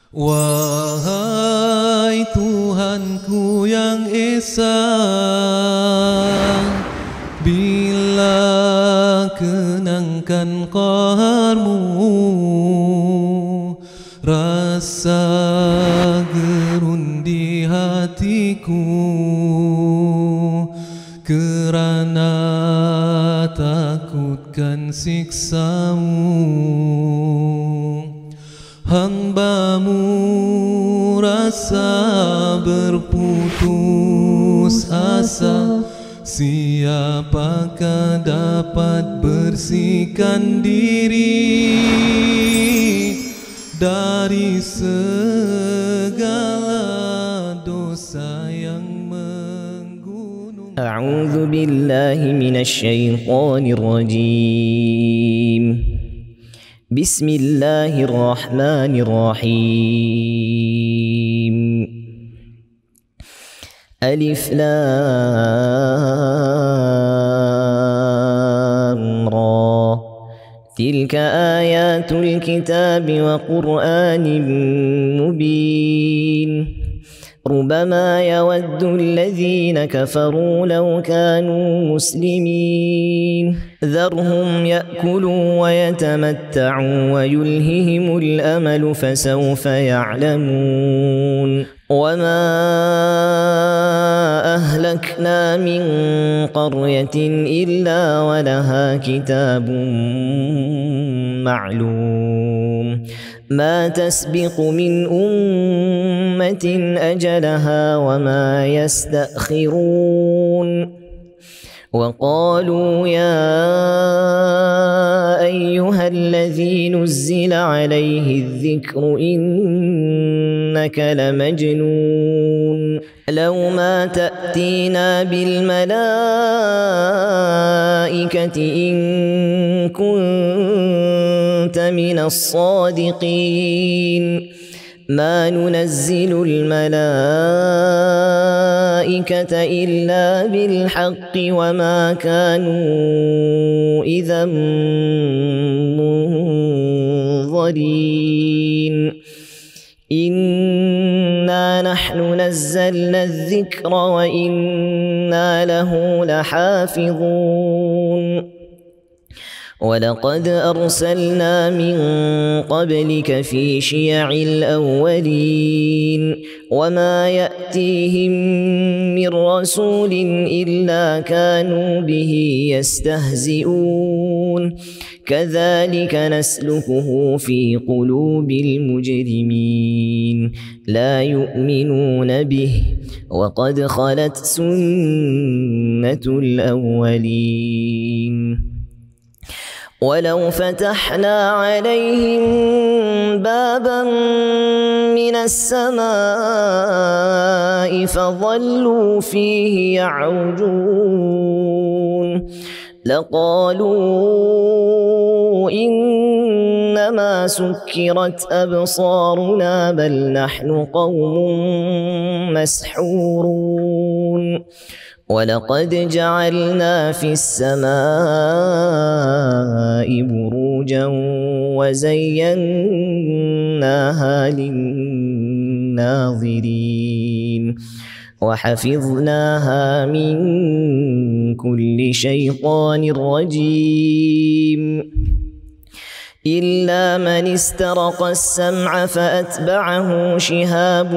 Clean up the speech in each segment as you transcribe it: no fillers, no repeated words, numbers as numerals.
Wahai Tuhanku yang esa, bila kenangkan qaharmu, rasa gerun di hatiku, kerana takutkan siksamu. Hambamu rasa berputus asa, siapakah dapat bersihkan diri dari segala dosa yang menggunung. A'udzu billahi minasy syaithanir rajim. Bismillahirrahmanirrahim. Alif Lam Ra. Tilka ayatul kitabi wa Qur'anin mubin. ربما يود الذين كفروا لو كانوا مسلمين ذرهم يأكلوا ويتمتعوا ويلههم الأمل فسوف يعلمون وما أهلكنا من قرية إلا ولها كتاب معلوم ما تسبق من أمة أجلها وما يستأخرون وقالوا يا أيها الذي نزل عليه الذكر إنك لمجنون لو ما تأتينا بالملائكة إن كنت من الصادقين ما ننزل الملائكة إلا بالحق وما كانوا إذا منظرين إنا نحن نزلنا الذكر وإنا له لحافظون ولقد أرسلنا من قبلك في شيع الأولين وما يأتيهم من رسول إلا كانوا به يستهزئون كذلك نسلكه في قلوب المجرمين لا يؤمنون به وقد خلت سنة الأولين ولو فتحنا عليهم بابا من السماء فظلوا فيه يعرجون لقالوا إنما سكرت أبصارنا بل نحن قوم مسحورون ولقد جعلنا في السماء بروجا وزيناها للناظرين وحفظناها من كل شيطان رجيم إلا من استرق السمع فأتبعه شهاب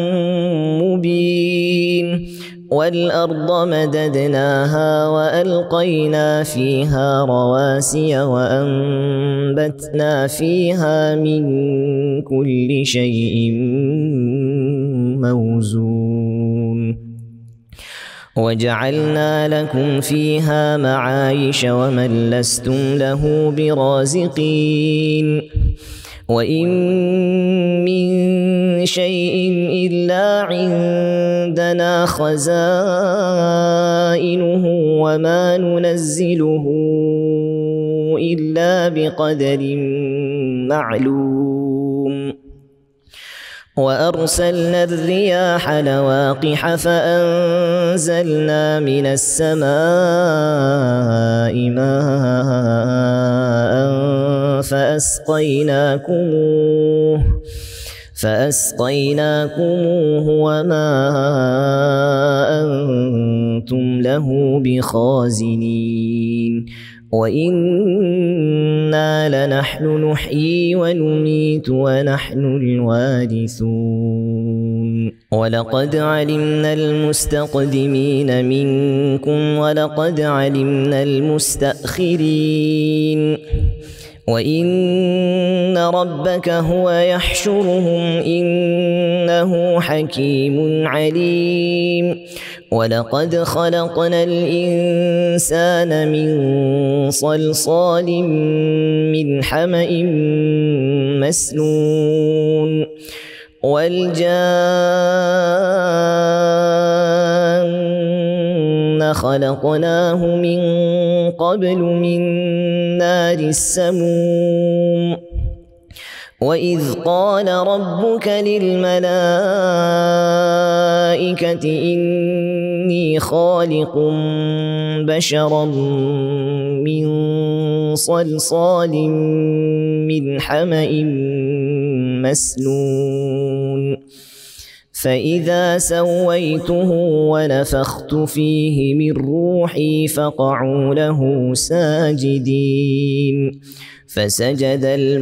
مبين والأرض مددناها وألقينا فيها رواسي وأنبتنا فيها من كل شيء موزون وجعلنا لكم فيها معايش ومن لستم له برازقين وإن من شيء إلا عندنا خزائنه وما ننزله إلا بقدر معلوم وأرسلنا الرياح لواقح فأنزلنا من السماء ماء فأسقيناكموه وما أنتم له بخازنين وإنا لنحن نحيي ونميت ونحن الوارثون ولقد علمنا المستقدمين منكم ولقد علمنا المستأخرين وإن ربك هو يحشرهم إنه حكيم عليم ولقد خلقنا الإنسان من صلصال من حمأ مسنون والجان خلقناه من قبل من نار السموم وإذ قال ربك للملائكة إني خالق بشرا من صلصال من حمأ مسنون فإذا سويته ونفخت فيه من روحي فقعوا له ساجدين فسجد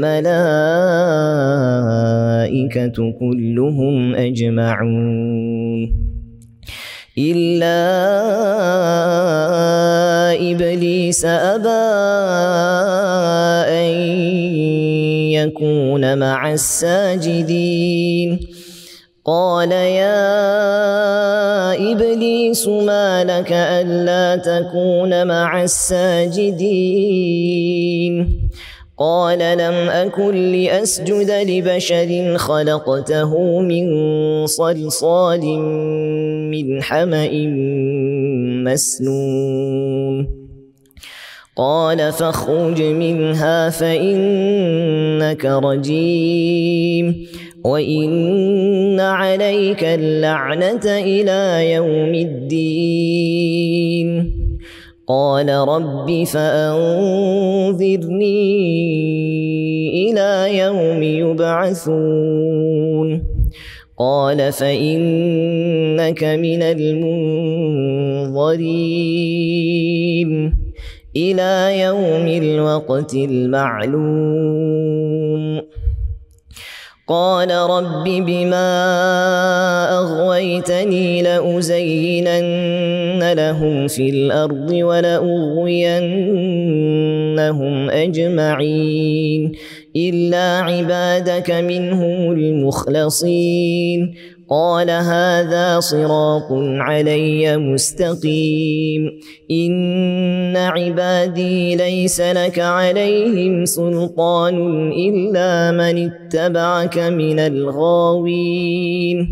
الملائكة كلهم أجمعون إلا إبليس أبى أن يكون مع الساجدين قال يا إبليس ما لك ألا تكون مع الساجدين قال لم أكن لأسجد لبشر خلقته من صلصال من حمأ مسنون قال فاخرج منها فإنك رجيم وإن عليك اللعنة إلى يوم الدين قال رب فأنظرني إلى يوم يبعثون قال فإنك من المنظرين إلى يوم الوقت المعلوم قال رب بما أغويتني لأزينن لهم في الأرض ولأغوينهم أجمعين إلا عبادك منهم المخلصين قال هذا صراط علي مستقيم إن عبادي ليس لك عليهم سلطان إلا من اتبعك من الغاوين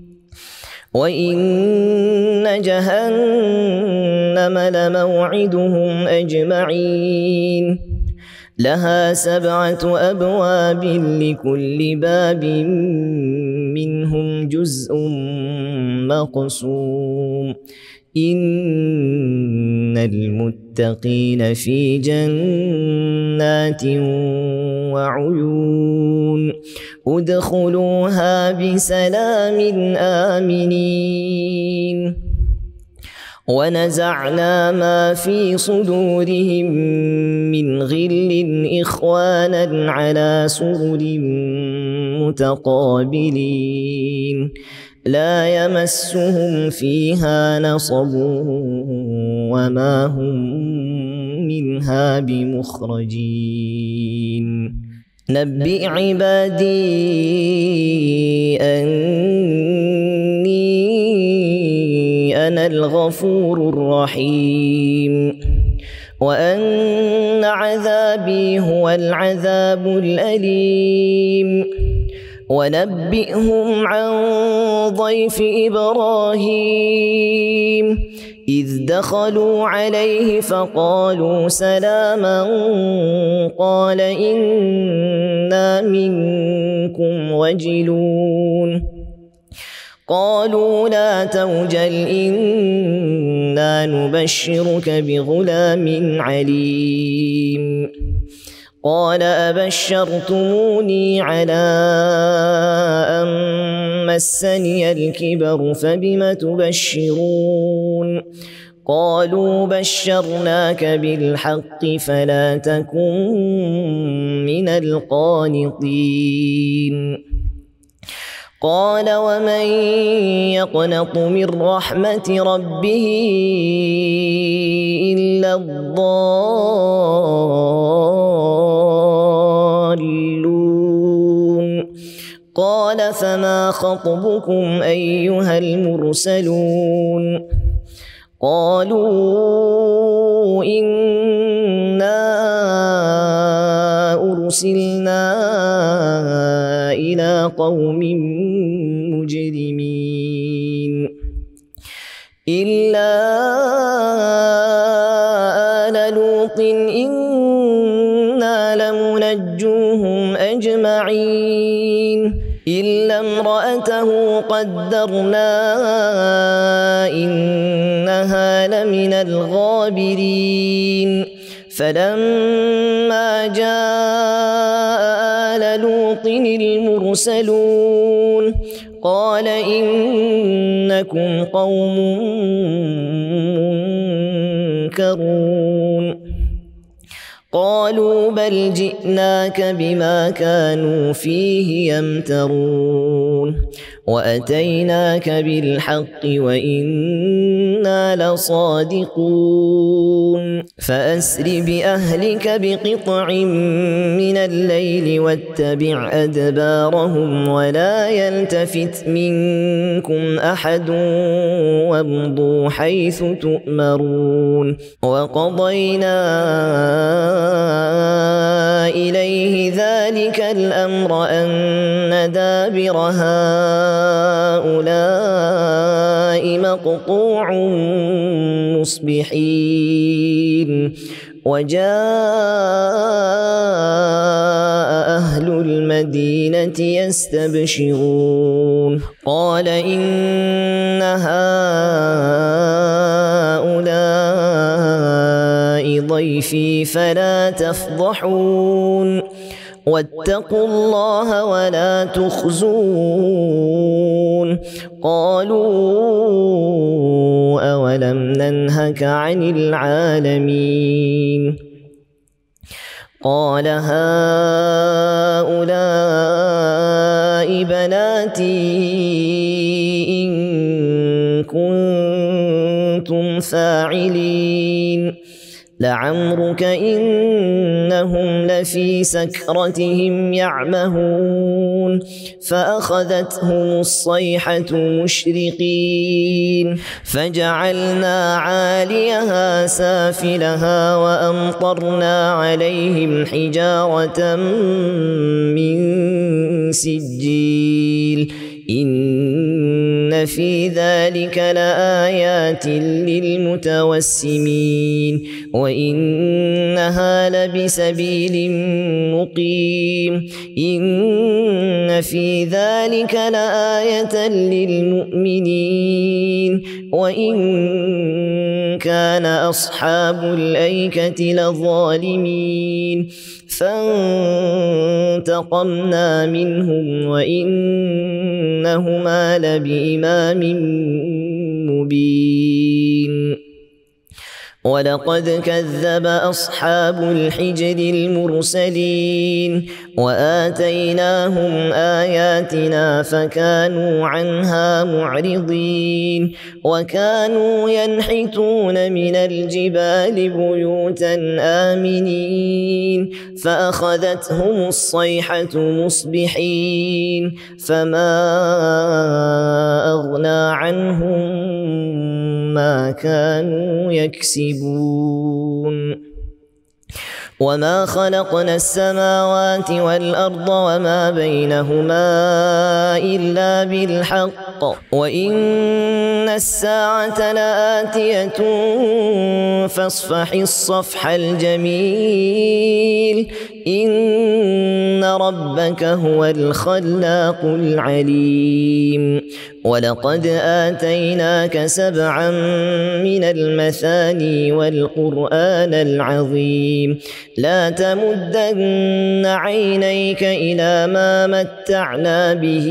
وإن جهنم لموعدهم أجمعين لها 7 أبواب لكل باب منهم جزء مقسوم إن المتقين في جنات وعيون ادخلوها بسلام آمنين ونزعنا ما في صدورهم من غل إخوانا على سرر متقابلين لا يمسهم فيها نصب وما هم منها بمخرجين نبئ عبادي أني أنا الغفور الرحيم وأن عذابي هو العذاب الأليم ونبئهم عن ضيف إبراهيم إذ دخلوا عليه فقالوا سلاما قال إنا منكم وجلون قالوا لا توجل إنا نبشرك بغلام عليم قال أبشرتموني على أن مسني الكبر فبم تبشرون قالوا بشرناك بالحق فلا تكن من القانطين قال ومن يقنط من رحمة ربه إلا الضالون قال فما خطبكم أيها المرسلون قالوا إنا أرسلنا إلى قوم مجرمين إلا آل لوط إنا لمنجوهم أجمعين إلا امرأته قدرنا إنها لمن الغابرين فلما جاء آل لوط المرسلون قال إنكم قوم منكرون قالوا بل جئناك بما كانوا فيه يمترون وأتيناك بالحق وإنا لصادقون فأسر بأهلك بقطع من الليل واتبع أدبارهم ولا يلتفت منكم أحد وامضوا حيث تؤمرون وقضينا إليه ذلك الأمر أن دابر هؤلاء مقطوع مصبحين وجاء أهل المدينة يستبشرون قال إن هؤلاء ضيفي فلا تفضحون واتقوا الله ولا تخزون قالوا أولم ننهك عن العالمين قال هؤلاء بناتي إن كنتم فاعلين لعمرك إنهم لفي سكرتهم يعمهون فأخذتهم الصيحة مشرقين فجعلنا عاليها سافلها وأمطرنا عليهم حجارة من سجيل إن في ذلك لآيات للمتوسمين وإنها لبسبيل مقيم إن في ذلك لآية للمؤمنين وإن كان أصحاب الأيكة لظالمين فانتقمنا منهم وإنهما لبإمام مبين ولقد كذب أصحاب الحجر المرسلين وآتيناهم آياتنا فكانوا عنها معرضين وكانوا ينحتون من الجبال بيوتا آمنين فأخذتهم الصيحة مصبحين فما أغنى عنهم ما كانوا يكسبون وما خلقنا السماوات والأرض وما بينهما إلا بالحق وإن الساعة لآتية فاصفح الصفح الجميل إن ربك هو الخلاق العليم ولقد آتيناك 7 من المثاني والقرآن العظيم لا تمدن عينيك إلى ما متعنا به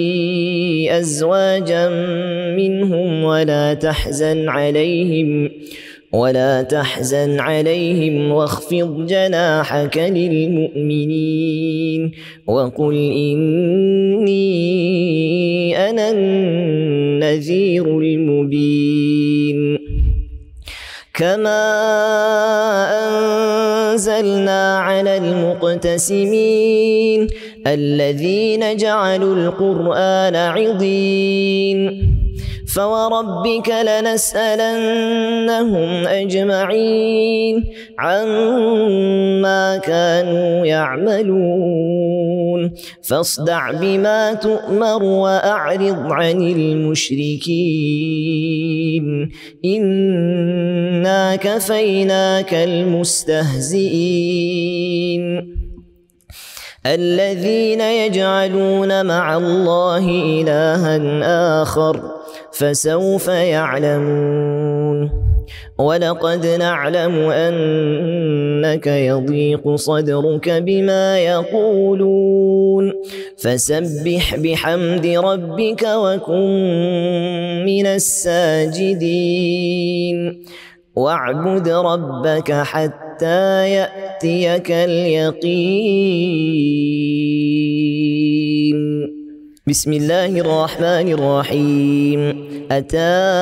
أزواجا منهم ولا تحزن عليهم واخفض جناحك للمؤمنين وقل إني أنا النذير المبين كما أنزلنا على المقتسمين الذين جعلوا القرآن عضين فوربك لنسألنهم أجمعين عما كانوا يعملون فاصدع بما تؤمر وأعرض عن المشركين إنا كفيناك المستهزئين الذين يجعلون مع الله إلها آخر فسوف يعلمون ولقد نعلم أنك يضيق صدرك بما يقولون فسبح بحمد ربك وكن من الساجدين واعبد ربك حتى يأتيك اليقين بسم الله الرحمن الرحيم أتى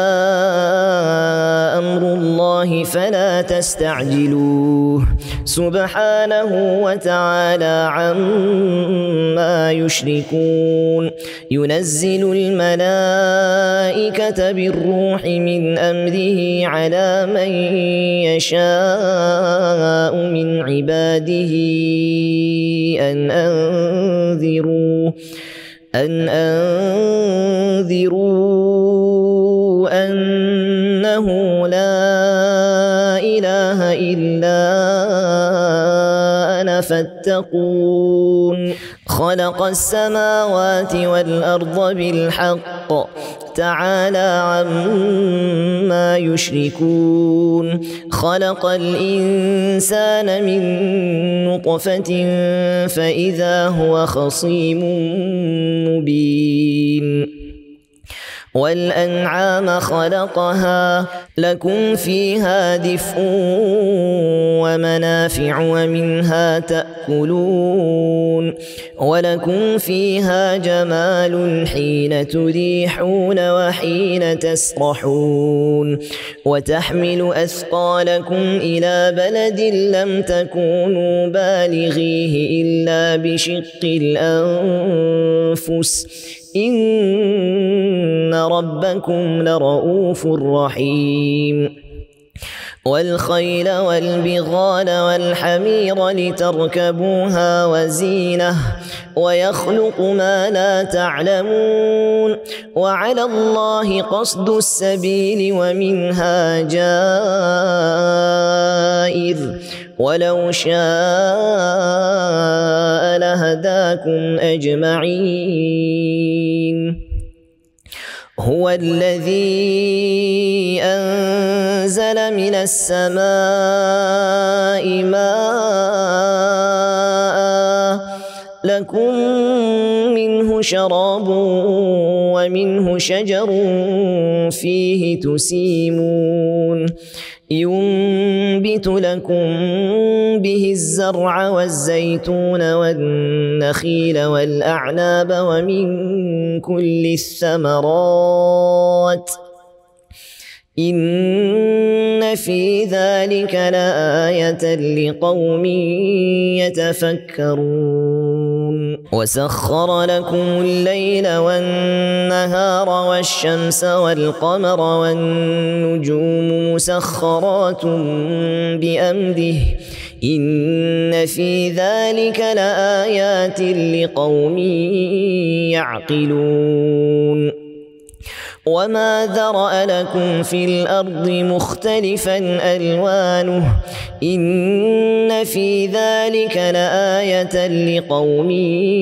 أمر الله فلا تستعجلوه سبحانه وتعالى عما يشركون ينزل الملائكة بالروح من أمره على من يشاء من عباده أن أنذروا أنه لا إله إلا أنا فاتقون خلق السماوات والأرض بالحق تعالى عما يشركون خلق الإنسان من نطفة فإذا هو خصيم مبين والأنعام خلقها لكم فيها دفء ومنافع ومنها تأكلون ولكم فيها جمال حين تريحون وحين تسرحون وتحمل أثقالكم إلى بلد لم تكونوا بالغيه إلا بشق الأنفس إن ربكم لرؤوف رحيم والخيل والبغال والحمير لتركبوها وزينة ويخلق ما لا تعلمون وعلى الله قصد السبيل ومنها جائر ولو شاء لهداكم أجمعين هو الذي أنزل من السماء ماء لكم منه شراب ومنه شجر فيه تسيمون ينبت لكم به الزرع والزيتون والنخيل والأعناب ومن كل الثمرات إن في ذلك لآية لقوم يتفكرون وسخر لكم الليل والنهار والشمس والقمر والنجوم مسخرات بأمره إن في ذلك لآيات لقوم يعقلون وما ذرأ لكم في الأرض مختلفا ألوانه إن في ذلك لآية لقوم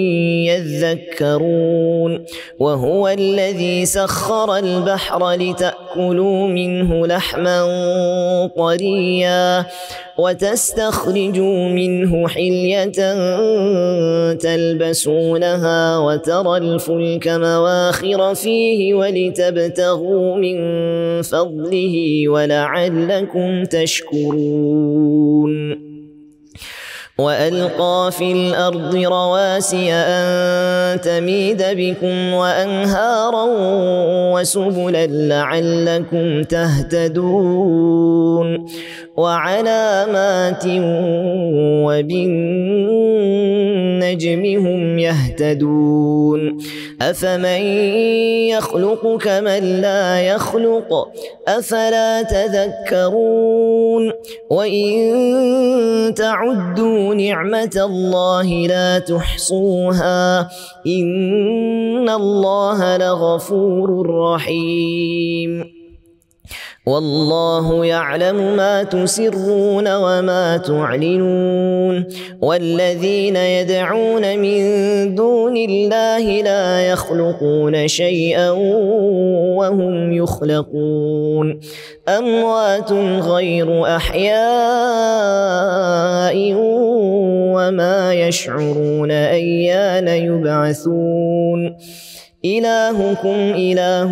يذكرون وهو الذي سخر البحر لتأكلوا منه لحما طريا وتستخرجوا منه حلية تلبسونها وترى الفلك مواخر فيه ولتبتغوا من فضله ولعلكم تشكرون وألقى في الأرض رواسي أن تميد بكم وأنهارا وسبلا لعلكم تهتدون وعلامات وبالنجم هم يهتدون أفمن يخلق كمن لا يخلق أفلا تذكرون وإن تعدوا نعمة الله لا تحصوها إن الله لغفور رحيم والله يعلم ما تسرون وما تعلنون والذين يدعون من دون الله لا يخلقون شيئا وهم يخلقون أموات غير أحياء وما يشعرون أيان يبعثون إلهكم إله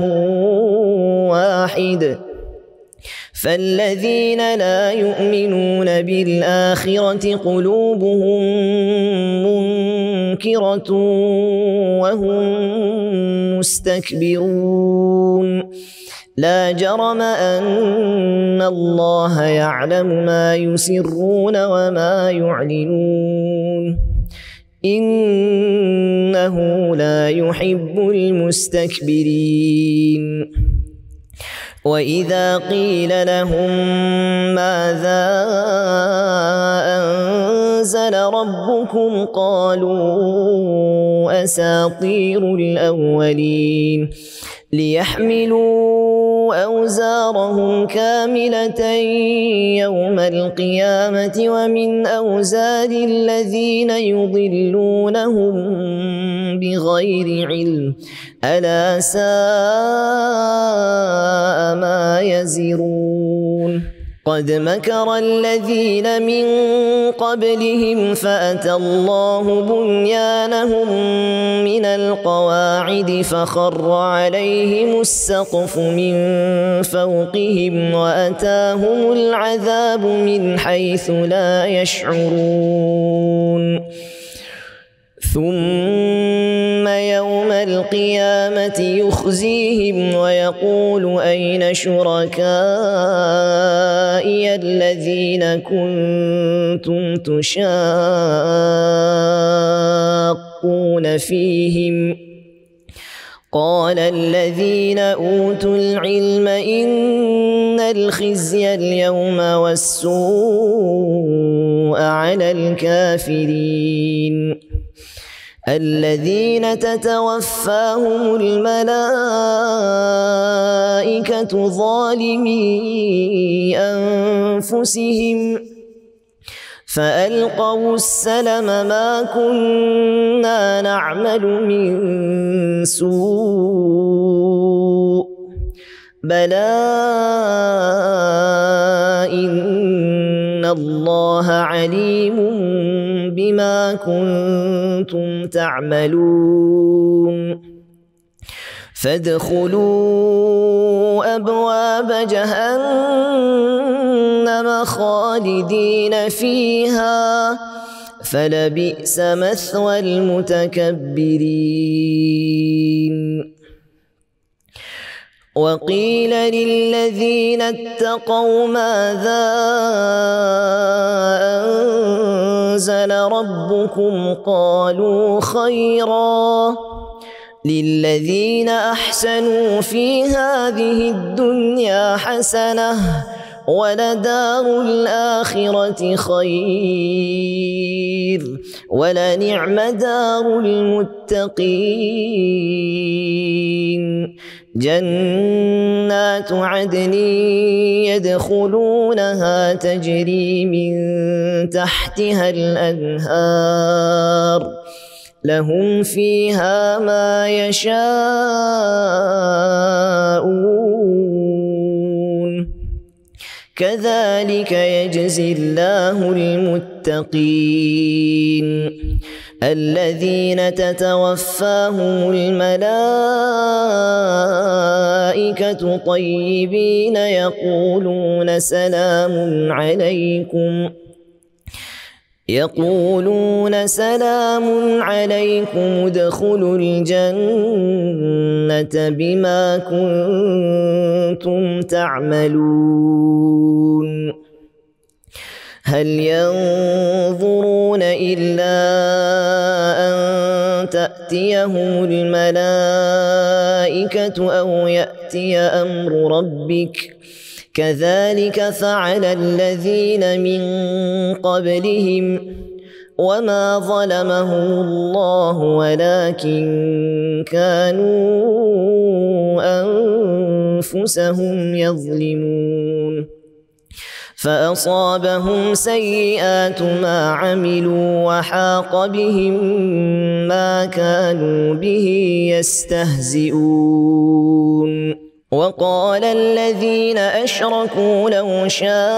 واحد فالذين لا يؤمنون بالآخرة قلوبهم منكرة وهم مستكبرون لا جرم أن الله يعلم ما يسرون وما يعلنون إنه لا يحب المستكبرين وإذا قيل لهم ماذا أنزل ربكم قالوا أساطير الأولين ليحملوا أوزارهم كاملة يوم القيامة ومن أوزار الذين يضلونهم بغير علم ألا ساء ما يزرون قد مكر الذين من قبلهم فأتى الله بنيانهم من القواعد فخر عليهم السقف من فوقهم وأتاهم العذاب من حيث لا يشعرون ثم يوم القيامة يخزيهم ويقول أين شركائي الذين كنتم تشاقون فيهم قال الذين أوتوا العلم إن الخزي اليوم والسوء على الكافرين الذين تتوفاهم الملائكة ظالمي أنفسهم فألقوا السلم ما كنا نعمل من سوء بلى إن الله عليم بما كنتم تعملون فادخلوا أبواب جهنم خالدين فيها فلبئس مثوى المتكبرين وقيل للذين اتقوا ماذا أنزل ربكم قالوا خيرا للذين أحسنوا في هذه الدنيا حسنة ولدار الآخرة خير ولنعم دار المتقين جنات عدن يدخلونها تجري من تحتها الأنهار لهم فيها ما يشاءون كذلك يجزي الله المتقين الذين تتوفاهم الملائكة طيبين يقولون سلام عليكم ادخلوا الجنة بما كنتم تعملون هل ينظرون إلا أن تأتيهم الملائكة أو يأتي أمر ربك كذلك فعل الذين من قبلهم وما ظلمهم الله ولكن كانوا أنفسهم يظلمون فأصابهم سيئات ما عملوا وحاق بهم ما كانوا به يستهزئون وقال الذين أشركوا لو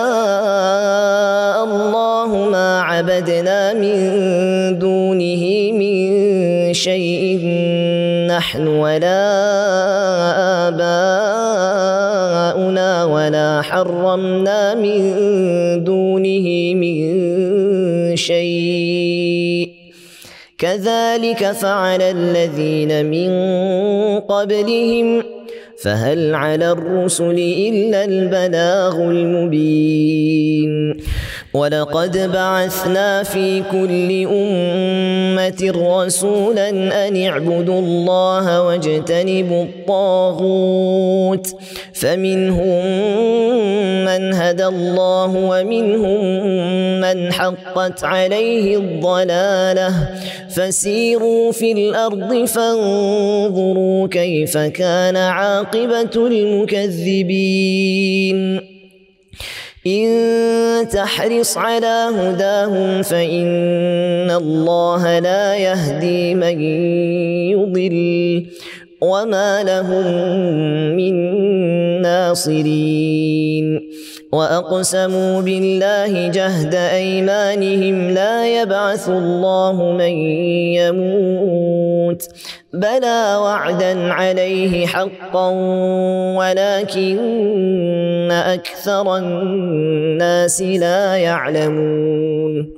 شاء الله ما عبدنا من دونه من شيء نحن ولا آباؤنا ولا حرمنا من دونه من شيء كذلك فعل الذين من قبلهم فهل على الرسل إلا البلاغ المبين ولقد بعثنا في كل أمة رسولا أن اعبدوا الله واجتنبوا الطاغوت فمنهم من هدى الله ومنهم من حقت عليه الضلالة فسيروا في الأرض فانظروا كيف كان عاقبة المكذبين إن تحرص على هداهم فإن الله لا يهدي من يضل وما لهم من ناصرين وأقسموا بالله جهد أيمانهم لا يبعث الله من يموت بلى وعدا عليه حقا ولكن أكثر الناس لا يعلمون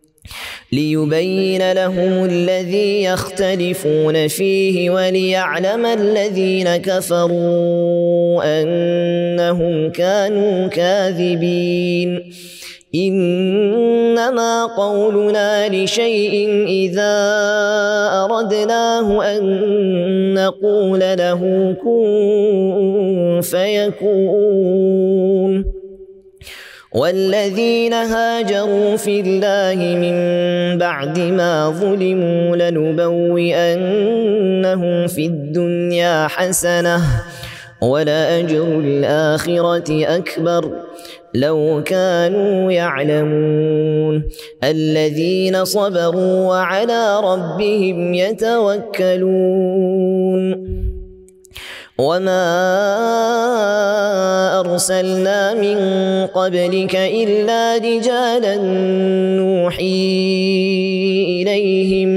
ليبين لهم الذي يختلفون فيه وليعلم الذين كفروا أنهم كانوا كاذبين إنما قولنا لشيء إذا أردناه أن نقول له كن فيكون والذين هاجروا في الله من بعد ما ظلموا لنبوئنهم في الدنيا حسنة ولأجر الآخرة أكبر لو كانوا يعلمون الذين صبروا وعلى ربهم يتوكلون وما أرسلنا من قبلك إلا رجالا نوحي إليهم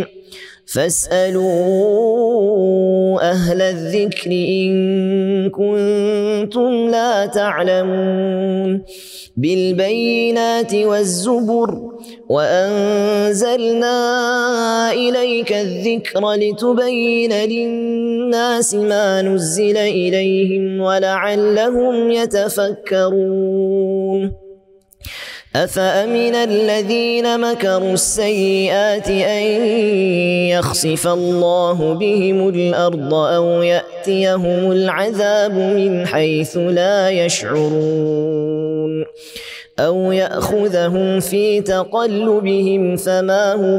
فاسألوا أهل الذكر إن كنتم لا تعلمون بالبينات والزبر وأنزلنا إليك الذكر لتبين للناس ما نزل إليهم ولعلهم يتفكرون أفأمن الذين مكروا السيئات أن يخسف الله بهم الأرض أو يأتيهم العذاب من حيث لا يشعرون أو يأخذهم في تقلبهم فما هم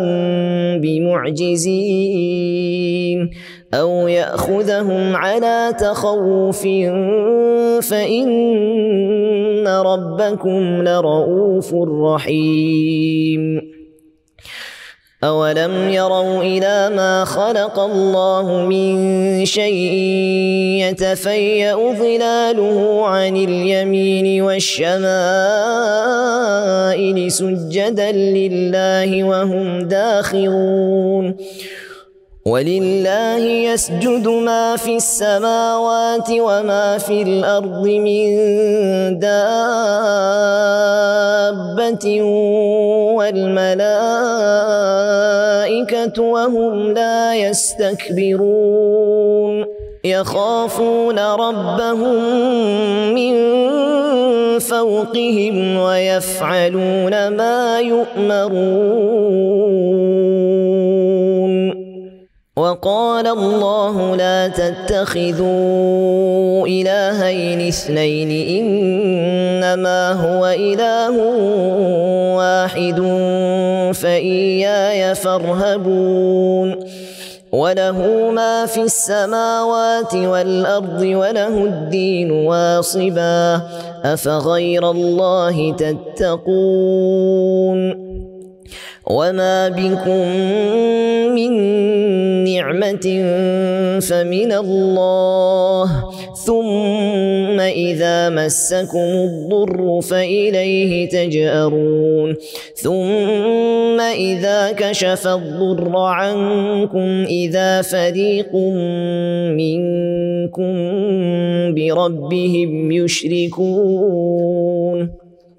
بمعجزين أو يأخذهم على تخوف فإن ربكم لرؤوف رحيم أولم يروا إلى ما خلق الله من شيء يتفيأ ظلاله عن اليمين والشمائل سجدا لله وهم داخرون ولله يسجد ما في السماوات وما في الأرض من دابة والملائكة وهم لا يستكبرون يخافون ربهم من فوقهم ويفعلون ما يؤمرون وقال الله لا تتخذوا إلهين اثنين إنما هو إله واحد فإياي فارهبون وله ما في السماوات والأرض وله الدين واصبا أفغير الله تتقون وما بكم من نعمة فمن الله ثم إذا مسكم الضر فإليه تجأرون ثم إذا كشف الضر عنكم إذا فريق منكم بربهم يشركون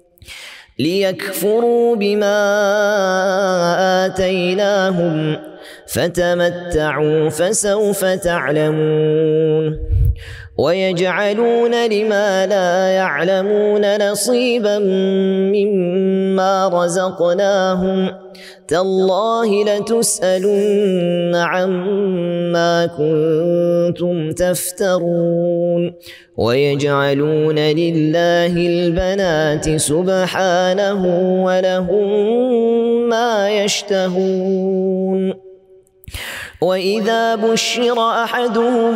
ليكفروا بما آتيناهم فتمتعوا فسوف تعلمون ويجعلون لما لا يعلمون نصيبا مما رزقناهم تالله لتسألن عما كنتم تفترون ويجعلون لله البنات سبحانه ولهم ما يشتهون وإذا بشر أحدهم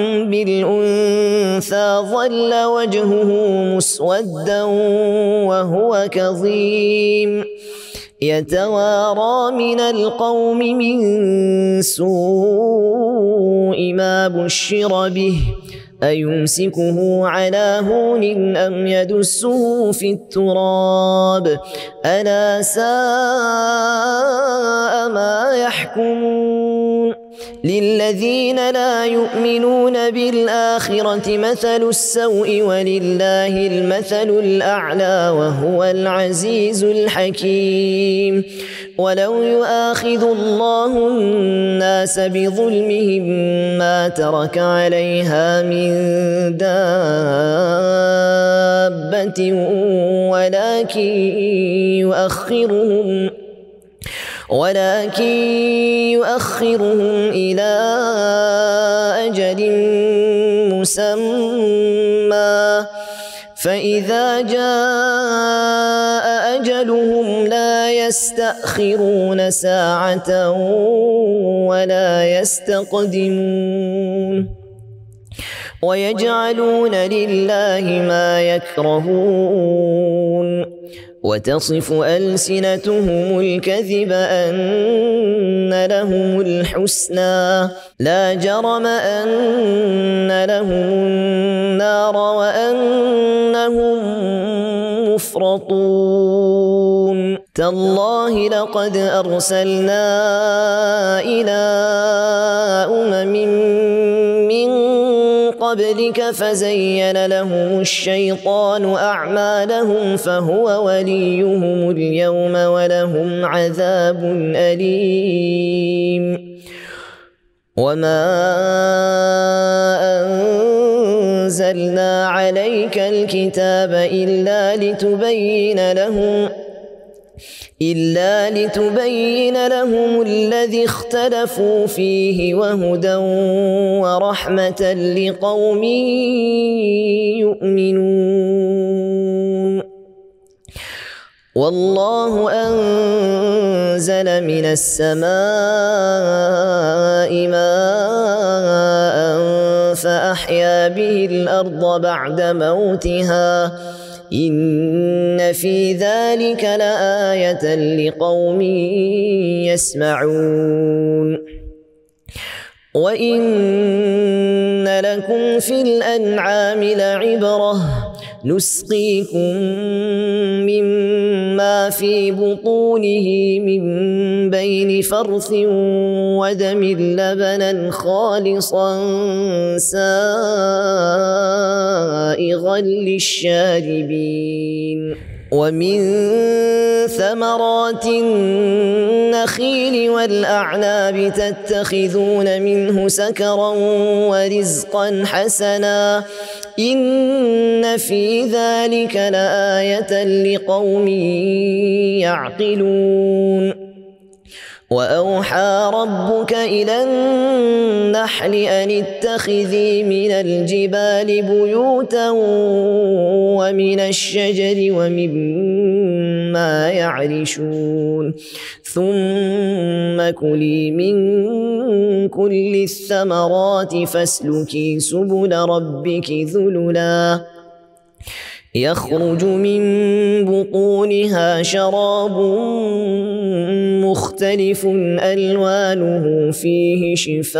بالأنثى ظل وجهه مسودا وهو كظيم يتوارى من القوم من سوء ما بشر به أيمسكه على هون أم يدسه في التراب ألا ساء ما يحكمون للذين لا يؤمنون بالآخرة مثل السوء ولله المثل الأعلى وهو العزيز الحكيم ولو يؤاخذ الله الناس بظلمهم ما ترك عليها من دابة ولكن يؤخرهم إلى أجل مسمى فإذا جاء أجلهم لا يستأخرون ساعة ولا يستقدمون ويجعلون لله ما يكرهون وتصف ألسنتهم الكذب أن لهم الحسنى لا جرم أن لهم النار وأنهم مفرطون تالله لقد أرسلنا إلى أمم من قبلك فزين لهم الشيطان أعمالهم فهو وليهم اليوم ولهم عذاب أليم وما أنزلنا عليك الكتاب إلا لتبين لهم الذي اختلفوا فيه وهدى ورحمة لقوم يؤمنون والله أنزل من السماء ماء فأحيا به الأرض بعد موتها إن في ذلك لآية لقوم يسمعون وإن لكم في الأنعام لعبرة نسقيكم مما في بطونه من بين فرث ودم لبنا خالصا سائغا للشاربين ومن ثمرات النخيل والأعناب تتخذون منه سكرا ورزقا حسنا إن في ذلك لآية لقوم يعقلون وأوحى ربك إلى النحل أن اتخذي من الجبال بيوتا ومن الشجر ومما يعرشون ثم كلي من كل الثمرات فاسلكي سبل ربك ذللا يخرج من بطونها شراب مختلف ألوانه فيه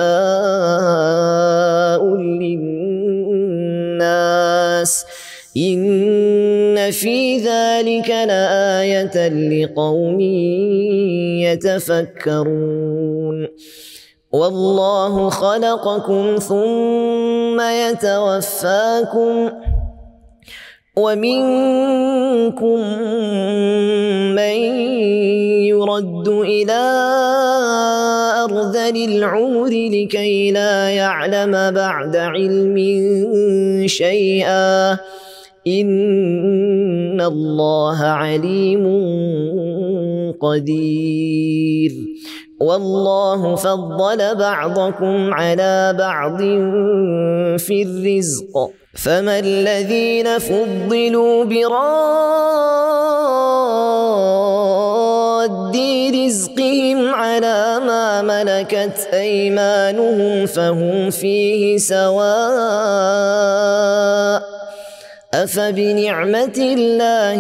شفاء للناس إن في ذلك لآية لقوم يتفكرون والله خلقكم ثم يتوفاكم ومنكم من يرد إلى أرذل العمر لكي لا يعلم بعد علم شيئا إن الله عليم قدير والله فضل بعضكم على بعض في الرزق فما الذين فضلوا براد رزقهم على ما ملكت أيمانهم فهم فيه سواء أفبنعمة الله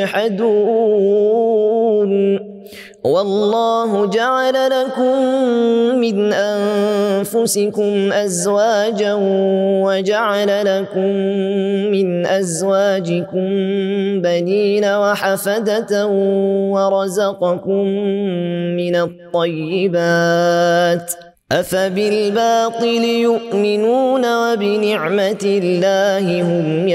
يجحدون والله جعل لكم من أنفسكم أزواجا وجعل لكم من أزواجكم بنين وحفدة ورزقكم من الطيبات أفبالباطل يؤمنون وبنعمة الله هم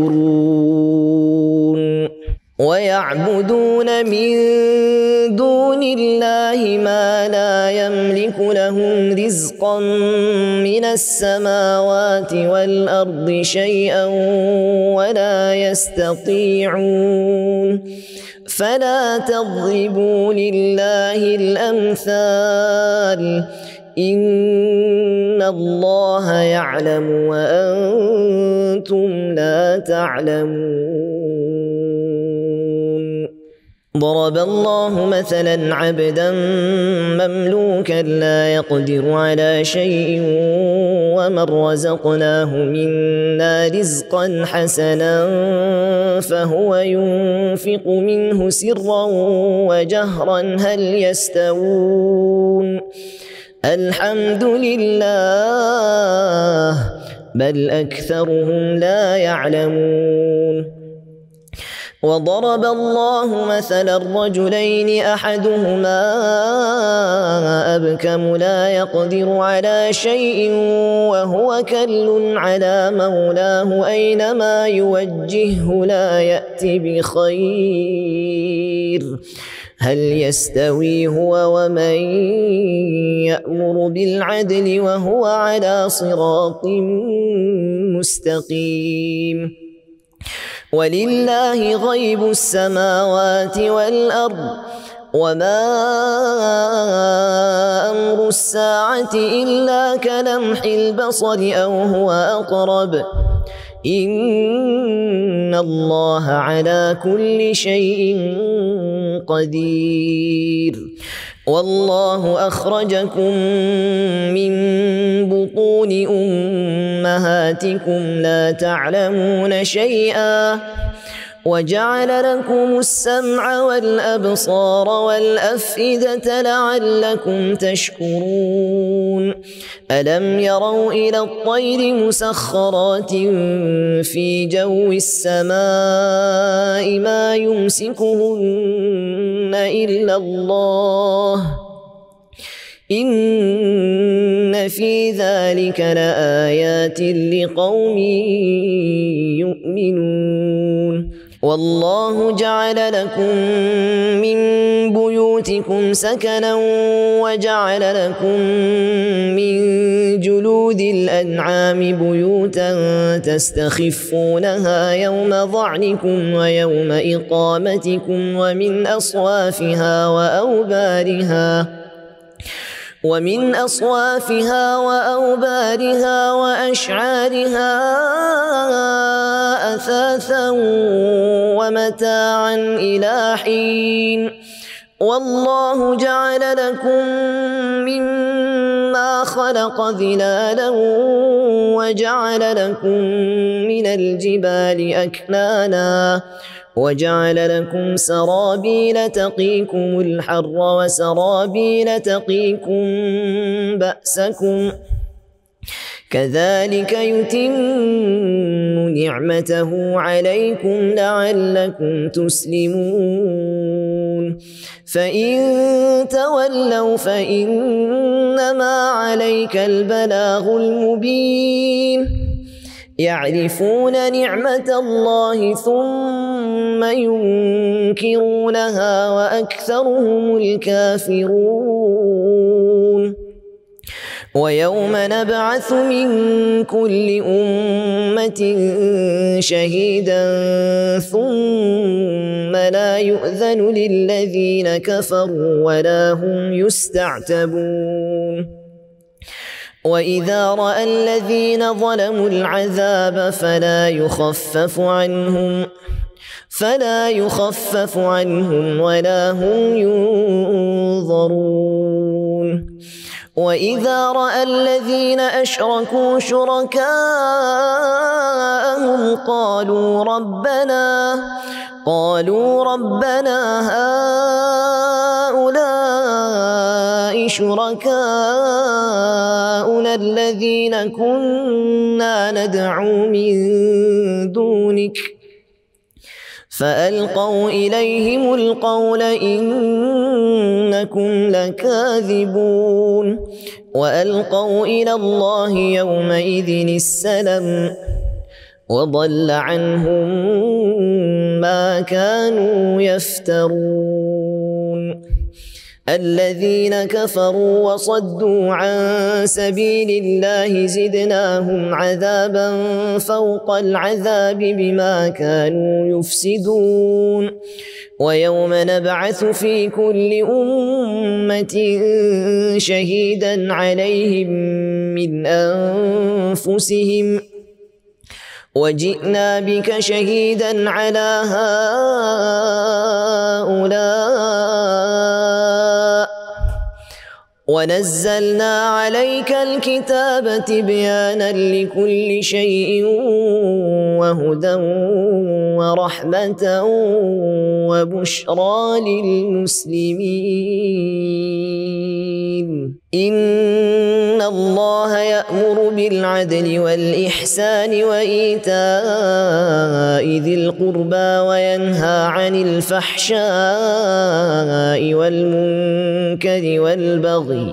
يكفرون ويعبدون من دون الله ما لا يملك لهم رزقا من السماوات والأرض شيئا ولا يستطيعون فلا تضربوا لله الأمثال إن الله يعلم وأنتم لا تعلمون ضرب الله مثلا عبدا مملوكا لا يقدر على شيء ومن رزقناه منا رزقا حسنا فهو ينفق منه سرا وجهرا هل يستوون الحمد لله بل أكثرهم لا يعلمون وضرب الله مثلا رجلين أحدهما أبكم لا يقدر على شيء وهو كل على مولاه أينما يوجهه لا يأتي بخير هل يستوي هو ومن يأمر بالعدل وهو على صراط مستقيم ولله غيب السماوات والأرض وما أمر الساعة إلا كلمح البصر أو هو أقرب إن الله على كل شيء قدير. والله أخرجكم من بطون أمهاتكم لا تعلمون شيئا وجعل لكم السمع والأبصار والأفئدة لعلكم تشكرون. ألم يروا إلى الطير مسخرات في جو السماء ما يمسكهن إلا الله إن في ذلك لآيات لقوم يؤمنون. والله جعل لكم من بيوتكم سكنا وجعل لكم من جلود الأنعام بيوتا تستخفونها يوم ظعنكم ويوم إقامتكم ومن أصوافها وأوبارها وأشعارها أثاثا ومتاعا إلى حين. والله جعل لكم مما خلق ظلالا وجعل لكم من الجبال أكنانا وجعل لكم سرابيل تقيكم الحر وسرابيل تقيكم بأسكم كذلك يتم نعمته عليكم لعلكم تسلمون. فإن تولوا فإنما عليك البلاغ المبين. يعرفون نعمة الله ثم ينكرونها وأكثرهم الكافرون. ويوم نبعث من كل أمة شهيدا ثم لا يؤذن للذين كفروا ولا هم يستعتبون. وإذا رأى الذين ظلموا العذاب فلا يخفف عنهم ولا هم ينظرون. وإذا رأى الذين أشركوا شركاءهم قالوا ربنا هؤلاء شركاؤنا الذين كنا ندعو من دونك فألقوا إليهم القول إنكم لكاذبون. وألقوا إلى الله يومئذ السلم وضل عنهم ما كانوا يفترون. الذين كفروا وصدوا عن سبيل الله زدناهم عذابا فوق العذاب بما كانوا يفسدون. ويوم نبعث في كل أمة شهيدا عليهم من أنفسهم وجئنا بك شهيدا على هؤلاء ونزلنا عليك الكتاب تبيانا لكل شيء وهدى ورحمة وبشرى للمسلمين. إن الله يأمر بالعدل والإحسان وإيتاء ذي القربى وينهى عن الفحشاء والمنكر والبغي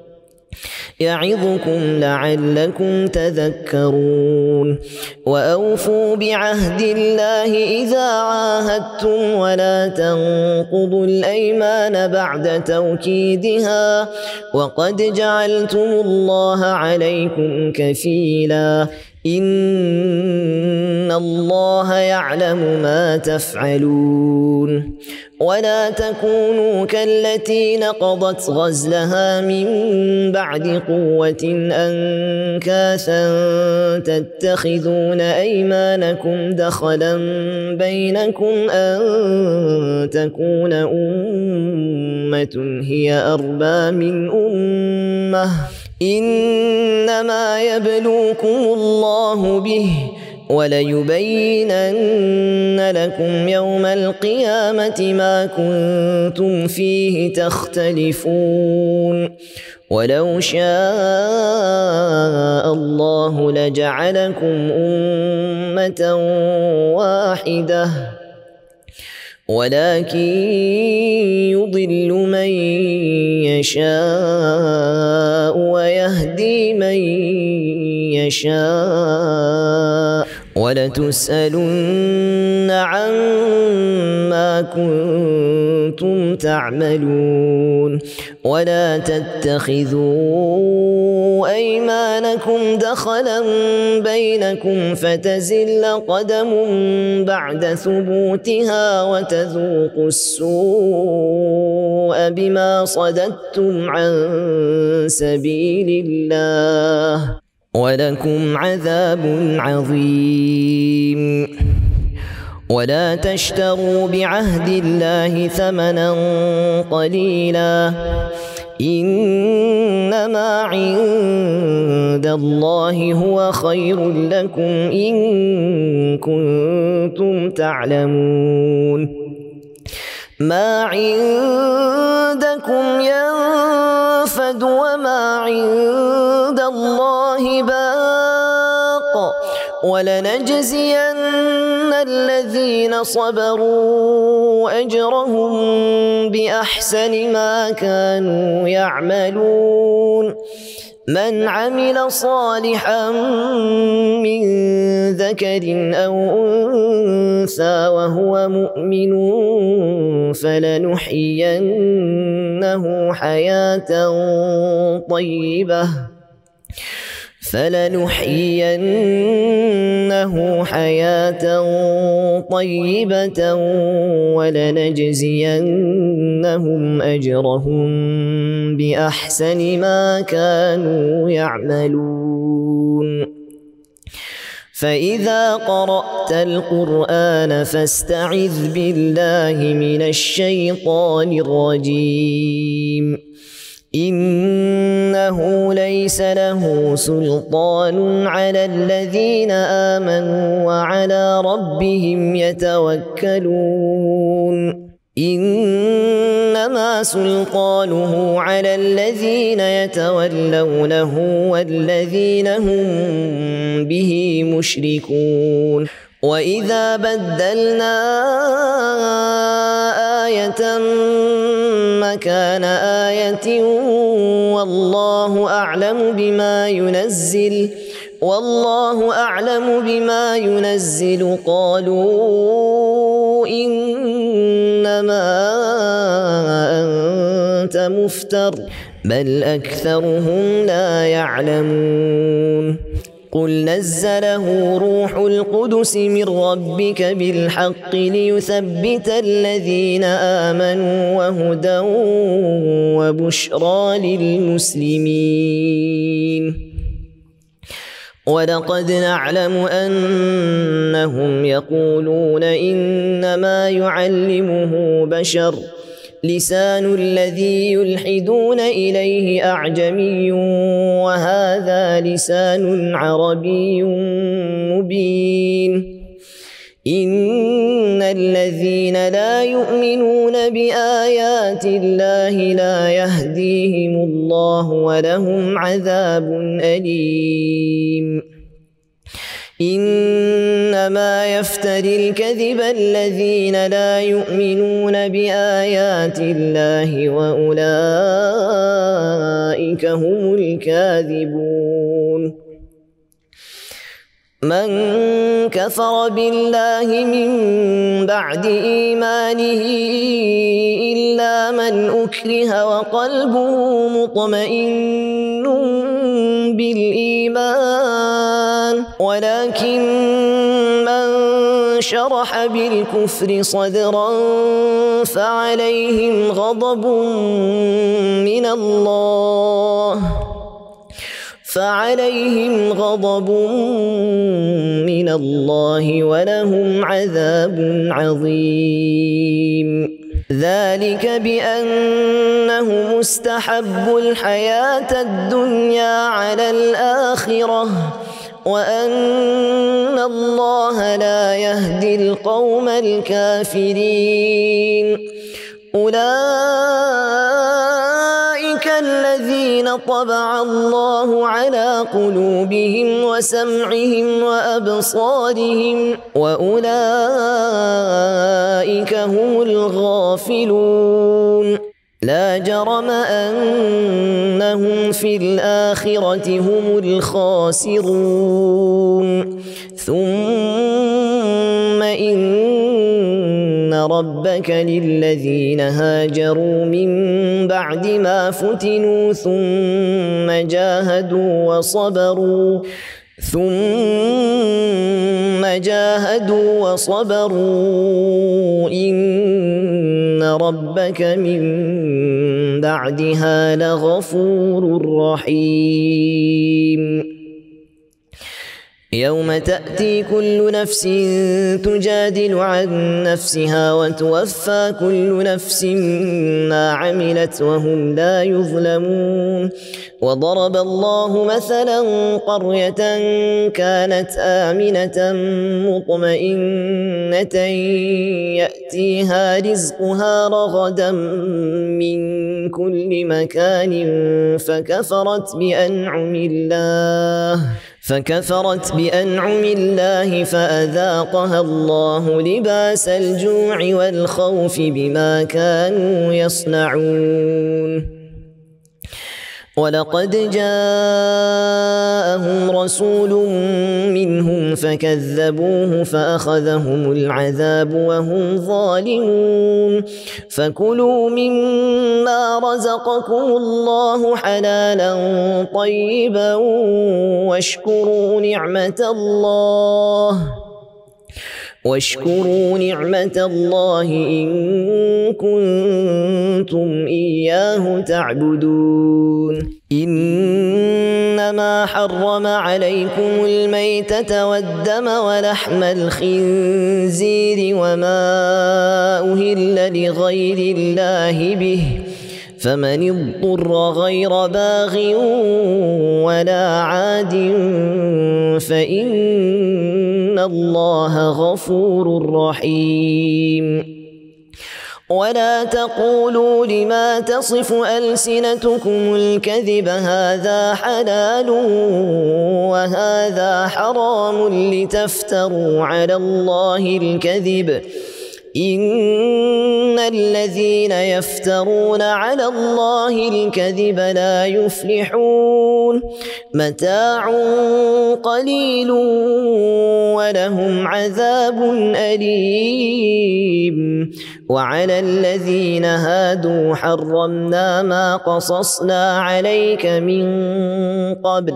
يعظكم لعلكم تذكرون. وأوفوا بعهد الله إذا عاهدتم ولا تنقضوا الأيمان بعد توكيدها وقد جعلتم الله عليكم كفيلا. إن إن الله يعلم ما تفعلون ولا تكونوا كالتي نقضت غزلها من بعد قوة أنكاثا تتخذون أيمانكم دخلا بينكم أن تكون أمة هي أربى من أمة إنما يبلوكم الله به وليبينن لكم يوم القيامة ما كنتم فيه تختلفون ولو شاء الله لجعلكم أمة واحدة ولكن يضل من يشاء ويهدي من يشاء ولتسألن عما كنتم تعملون ولا تتخذوا أيمانكم دخلا بينكم فتزل قدم بعد ثبوتها وتذوقوا السوء بما صددتم عن سبيل الله ولكم عذاب عظيم ولا تشتروا بعهد الله ثمنا قليلا إنما عند الله هو خير لكم إن كنتم تعلمون ما عندكم ينفد وما عند الله باق ولنجزين الذين صبروا أجرهم بأحسن ما كانوا يعملون من عمل صالحا من ذكر أو أنثى وهو مؤمن فلنحيينه حياة طيبة ولنجزينهم أجرهم بأحسن ما كانوا يعملون فإذا قرأت القرآن فاستعذ بالله من الشيطان الرجيم إنه ليس له سلطان على الذين آمنوا وعلى ربهم يتوكلون إنما سلطانه على الذين يتولونه والذين هم به مشركون وإذا بدلنا آية مكان آية والله أعلم بما ينزل قالوا إنما أنت مفتر بل أكثرهم لا يعلمون قل نزله روح القدس من ربك بالحق ليثبت الذين آمنوا وهدى وبشرى للمسلمين ولقد نعلم أنهم يقولون إنما يعلمه بشر لسان الذي يلحدون إليه أعجمي وهذا لسان عربي مبين إن الذين لا يؤمنون بآيات الله لا يهديهم الله ولهم عذاب أليم إنما يفتري الكذب الذين لا يؤمنون بآيات الله وأولئك هم الكاذبون من كفر بالله من بعد إيمانه إلا من أكره وقلبه مطمئن بالإيمان ولكن من شرح بالكفر صدرا فعليهم غضب من الله ولهم عذاب عظيم. ذلك بأنهم استحبوا الحياة الدنيا على الآخرة وأن الله لا يهدي القوم الكافرين. أولئك الذين طبع الله على قلوبهم وسمعهم وأبصارهم وأولئك هم الغافلون. لا جرم أنهم في الآخرة هم الخاسرون. ثم إن ربك للذين هاجروا من بعد ما فتنوا ثم جاهدوا وصبروا إن ربك من بعدها لغفور رحيم. يوم تأتي كل نفس تجادل عن نفسها وتوفى كل نفس ما عملت وهم لا يظلمون. وضرب الله مثلا قرية كانت آمنة مطمئنة يأتيها رزقها رغدا من كل مكان فكفرت بأنعم الله فأذاقها الله لباس الجوع والخوف بما كانوا يصنعون. ولقد جاءهم رسول منهم فكذبوه فأخذهم العذاب وهم ظالمون. فكلوا مما رزقكم الله حلالا طيبا واشكروا نعمة الله إن كنتم إياه تعبدون. إنما حرم عليكم الميتة والدم ولحم الخنزير وما أهل لغير الله به فمن اضطر غير باغ ولا عاد فإن الله غفور رحيم. ولا تقولوا لما تصف ألسنتكم الكذب هذا حلال وهذا حرام لتفتروا على الله الكذب إن الذين يفترون على الله الكذب لا يفلحون. متاع قليل ولهم عذاب أليم. وعلى الذين هادوا حرمنا ما قصصنا عليك من قبل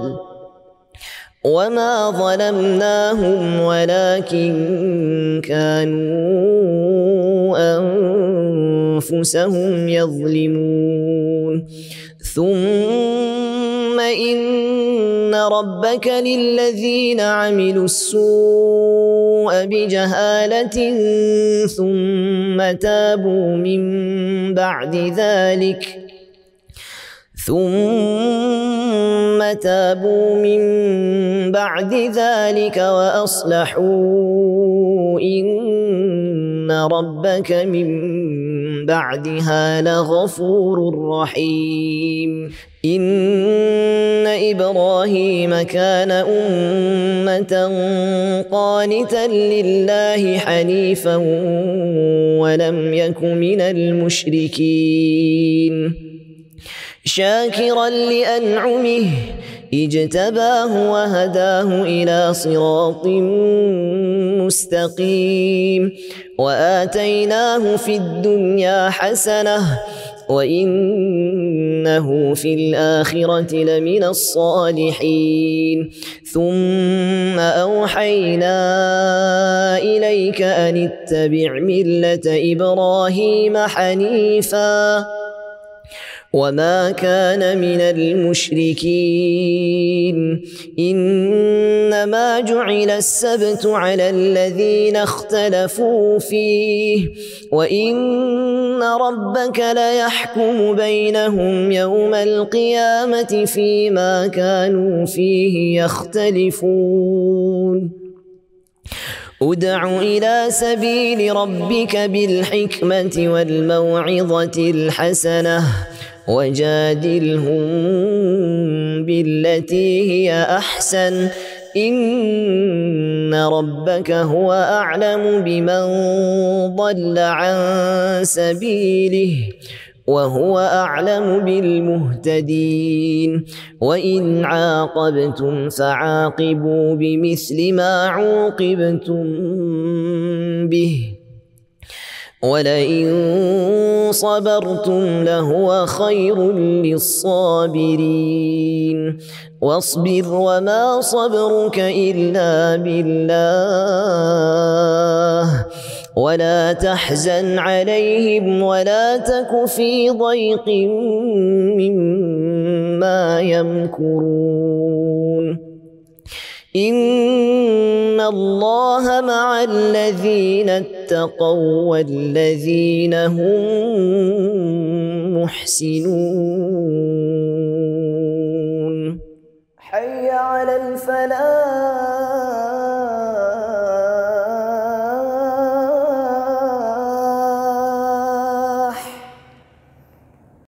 وما ظلمناهم ولكن كانوا أنفسهم يظلمون. ثم إن ربك للذين عملوا السوء بجهالة ثم تابوا من بعد ذلك وأصلحوا إن ربك من بعدها لغفور رحيم. إن إبراهيم كان أمة قانتا لله حنيفا ولم يك من المشركين شاكرا لأنعمه اجتباه وهداه إلى صراط مستقيم وآتيناه في الدنيا حسنة وإنه إنه في الآخرة لمن الصالحين ثم أوحينا إليك أن اتبع ملة إبراهيم حنيفا وما كان من المشركين إنما جعل السبت على الذين اختلفوا فيه وإن ربك ليحكم بينهم يوم القيامة فيما كانوا فيه يختلفون ادع إلى سبيل ربك بالحكمة والموعظة الحسنة وجادلهم بالتي هي أحسن إن ربك هو أعلم بمن ضل عن سبيله وهو أعلم بالمهتدين وإن عاقبتم فعاقبوا بمثل ما عوقبتم به ولئن صبرتم لهو خير للصابرين واصبر وما صبرك إلا بالله ولا تحزن عليهم ولا تك في ضيق مما يمكرون إن الله مع الذين اتقوا والذين هم محسنون حي على الفلاح